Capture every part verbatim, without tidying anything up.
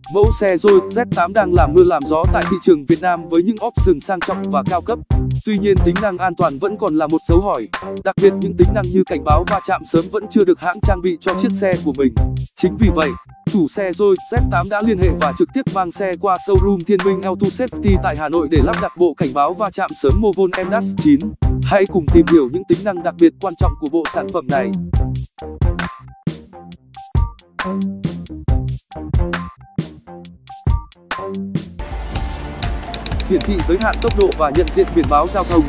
Mẫu xe Joy Z tám đang làm mưa làm gió tại thị trường Việt Nam với những option sang trọng và cao cấp. Tuy nhiên, tính năng an toàn vẫn còn là một dấu hỏi, đặc biệt những tính năng như cảnh báo va chạm sớm vẫn chưa được hãng trang bị cho chiếc xe của mình. Chính vì vậy, chủ xe Joy Z tám đã liên hệ và trực tiếp mang xe qua showroom Thiên Minh Auto Safety tại Hà Nội để lắp đặt bộ cảnh báo va chạm sớm Movon M chín. Hãy cùng tìm hiểu những tính năng đặc biệt quan trọng của bộ sản phẩm này. Hiển thị giới hạn tốc độ và nhận diện biển báo giao thông.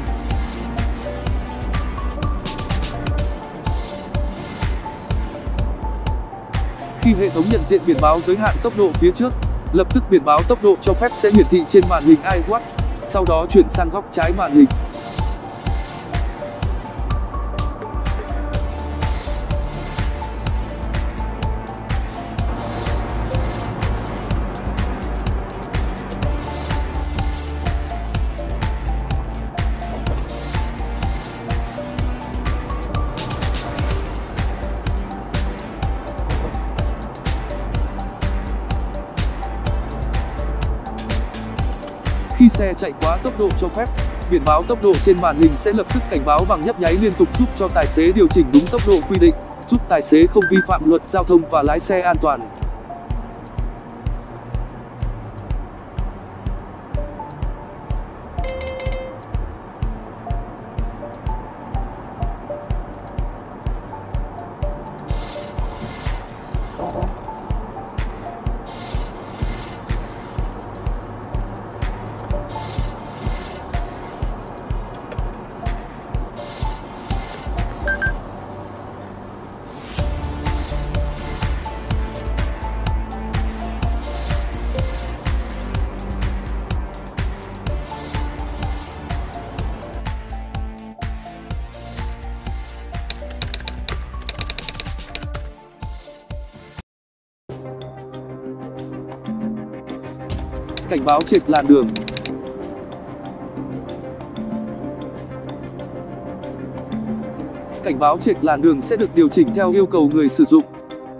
Khi hệ thống nhận diện biển báo giới hạn tốc độ phía trước, lập tức biển báo tốc độ cho phép sẽ hiển thị trên màn hình iWatch, sau đó chuyển sang góc trái màn hình. Khi xe chạy quá tốc độ cho phép, biển báo tốc độ trên màn hình sẽ lập tức cảnh báo bằng nhấp nháy liên tục, giúp cho tài xế điều chỉnh đúng tốc độ quy định, giúp tài xế không vi phạm luật giao thông và lái xe an toàn. Cảnh báo trệt làn đường. Cảnh báo trệt làn đường sẽ được điều chỉnh theo yêu cầu người sử dụng.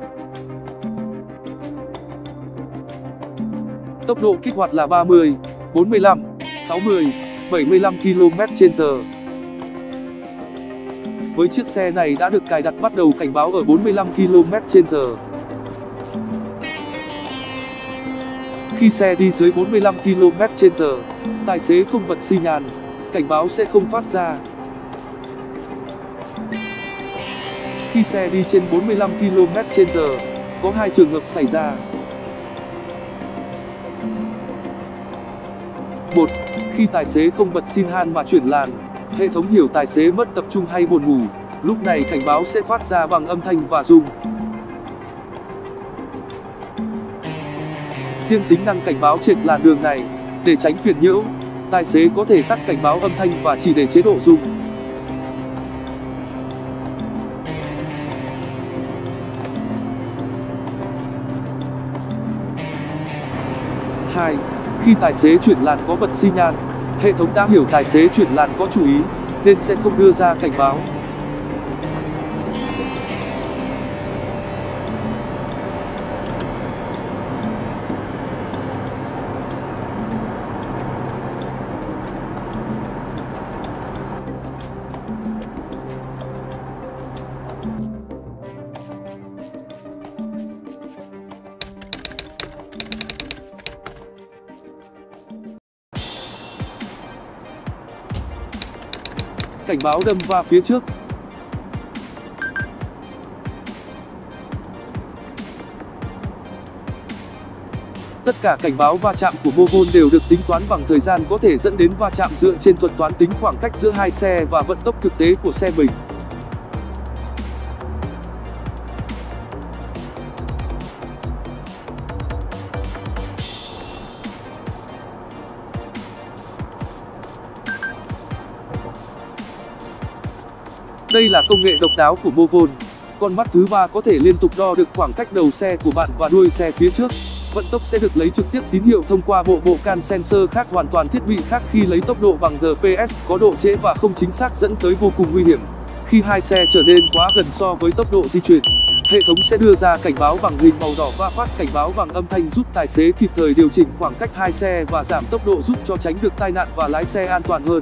Tốc độ kích hoạt là ba mươi, bốn mươi lăm, sáu mươi, bảy mươi lăm ki lô mét trên giờ. Với chiếc xe này đã được cài đặt bắt đầu cảnh báo ở bốn mươi lăm ki lô mét trên giờ. Khi xe đi dưới bốn mươi lăm ki lô mét trên giờ, tài xế không bật xi nhan, cảnh báo sẽ không phát ra. Khi xe đi trên bốn mươi lăm ki lô mét trên giờ, có hai trường hợp xảy ra. một. Khi tài xế không bật xi nhan mà chuyển làn, hệ thống hiểu tài xế mất tập trung hay buồn ngủ, lúc này cảnh báo sẽ phát ra bằng âm thanh và rung. Riêng tính năng cảnh báo trệt làn đường này, để tránh phiền nhiễu, tài xế có thể tắt cảnh báo âm thanh và chỉ để chế độ rung. hai. Khi tài xế chuyển làn có bật xi nhan, hệ thống đã hiểu tài xế chuyển làn có chú ý, nên sẽ không đưa ra cảnh báo. Cảnh báo đâm va phía trước. Tất cả cảnh báo va chạm của Movon đều được tính toán bằng thời gian có thể dẫn đến va chạm dựa trên thuật toán tính khoảng cách giữa hai xe và vận tốc thực tế của xe mình. Đây là công nghệ độc đáo của Movon. Con mắt thứ ba có thể liên tục đo được khoảng cách đầu xe của bạn và đuôi xe phía trước. Vận tốc sẽ được lấy trực tiếp tín hiệu thông qua bộ bộ can sensor khác hoàn toàn thiết bị khác. Khi lấy tốc độ bằng giê pê ét có độ trễ và không chính xác dẫn tới vô cùng nguy hiểm khi hai xe trở nên quá gần so với tốc độ di chuyển. Hệ thống sẽ đưa ra cảnh báo bằng hình màu đỏ và phát cảnh báo bằng âm thanh giúp tài xế kịp thời điều chỉnh khoảng cách hai xe và giảm tốc độ giúp cho tránh được tai nạn và lái xe an toàn hơn.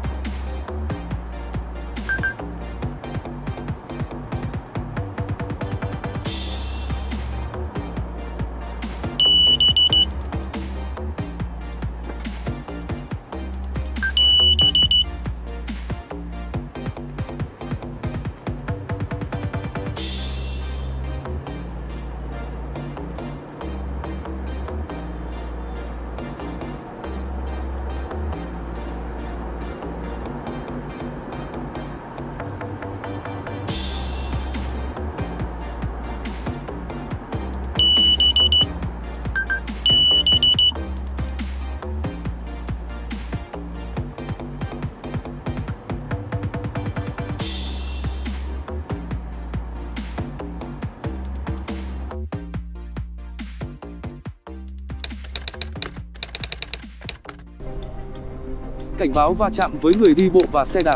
Cảnh báo va chạm với người đi bộ và xe đạp.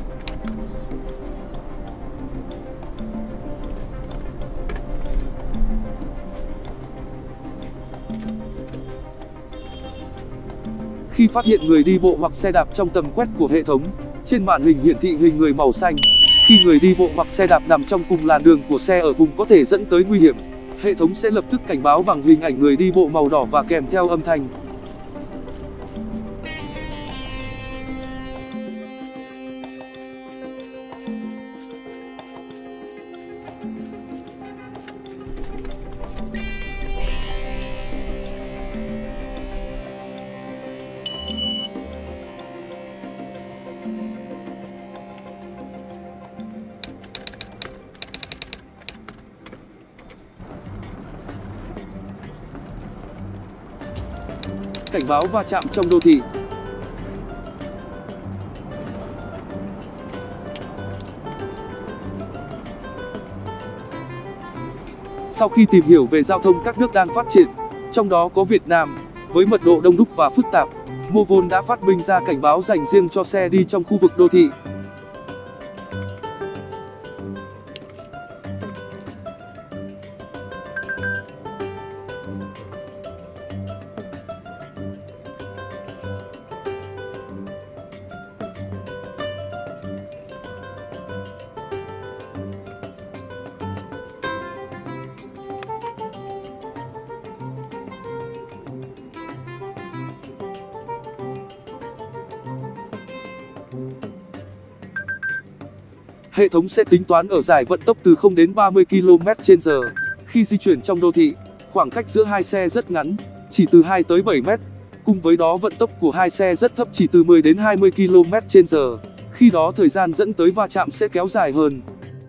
Khi phát hiện người đi bộ hoặc xe đạp trong tầm quét của hệ thống, trên màn hình hiển thị hình người màu xanh. Khi người đi bộ hoặc xe đạp nằm trong cùng làn đường của xe ở vùng có thể dẫn tới nguy hiểm, hệ thống sẽ lập tức cảnh báo bằng hình ảnh người đi bộ màu đỏ và kèm theo âm thanh. Cảnh báo va chạm trong đô thị. Sau khi tìm hiểu về giao thông các nước đang phát triển, trong đó có Việt Nam, với mật độ đông đúc và phức tạp, Movon đã phát minh ra cảnh báo dành riêng cho xe đi trong khu vực đô thị. Hệ thống sẽ tính toán ở giải vận tốc từ không đến ba mươi ki lô mét trên giờ. Khi di chuyển trong đô thị, khoảng cách giữa hai xe rất ngắn, chỉ từ hai tới bảy mét. Cùng với đó vận tốc của hai xe rất thấp, chỉ từ mười đến hai mươi ki lô mét trên giờ. Khi đó thời gian dẫn tới va chạm sẽ kéo dài hơn.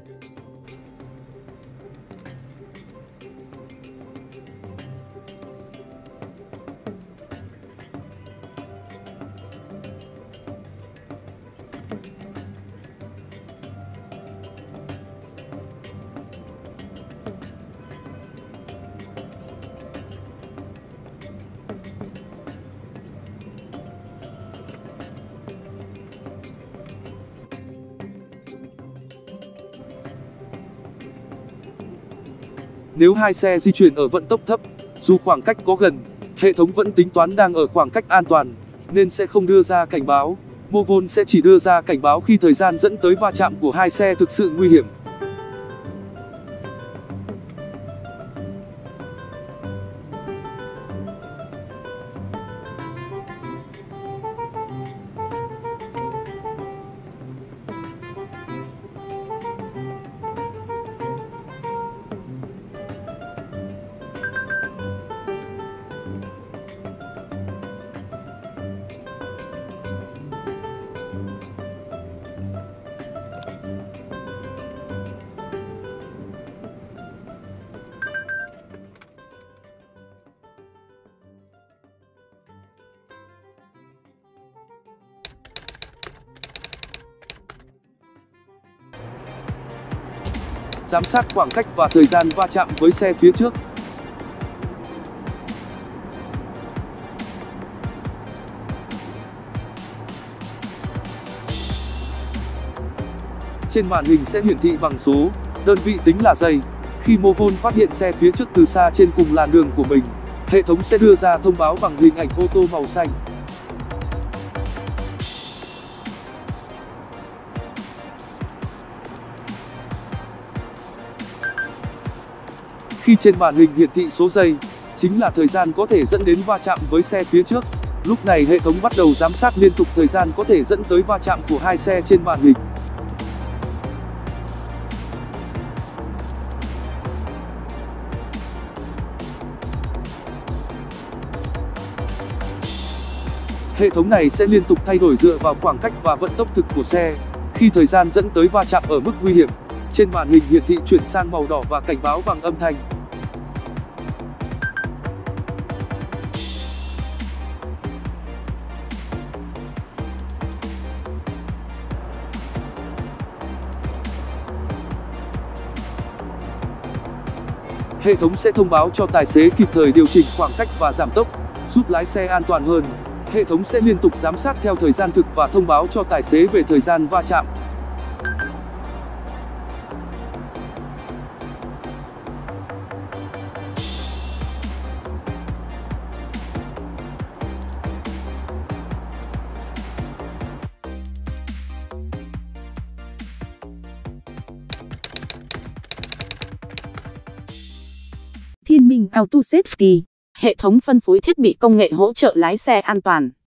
Nếu hai xe di chuyển ở vận tốc thấp, dù khoảng cách có gần, hệ thống vẫn tính toán đang ở khoảng cách an toàn, nên sẽ không đưa ra cảnh báo. Movon sẽ chỉ đưa ra cảnh báo khi thời gian dẫn tới va chạm của hai xe thực sự nguy hiểm. Giám sát khoảng cách và thời gian va chạm với xe phía trước. Trên màn hình sẽ hiển thị bằng số, đơn vị tính là giây, Khi Movon phát hiện xe phía trước từ xa trên cùng làn đường của mình, hệ thống sẽ đưa ra thông báo bằng hình ảnh ô tô màu xanh. Khi trên màn hình hiển thị số giây, chính là thời gian có thể dẫn đến va chạm với xe phía trước. Lúc này hệ thống bắt đầu giám sát liên tục thời gian có thể dẫn tới va chạm của hai xe trên màn hình. Hệ thống này sẽ liên tục thay đổi dựa vào khoảng cách và vận tốc thực của xe. Khi thời gian dẫn tới va chạm ở mức nguy hiểm, trên màn hình hiển thị chuyển sang màu đỏ và cảnh báo bằng âm thanh. Hệ thống sẽ thông báo cho tài xế kịp thời điều chỉnh khoảng cách và giảm tốc, giúp lái xe an toàn hơn. Hệ thống sẽ liên tục giám sát theo thời gian thực và thông báo cho tài xế về thời gian va chạm. Thiên Minh Auto Safety, hệ thống phân phối thiết bị công nghệ hỗ trợ lái xe an toàn.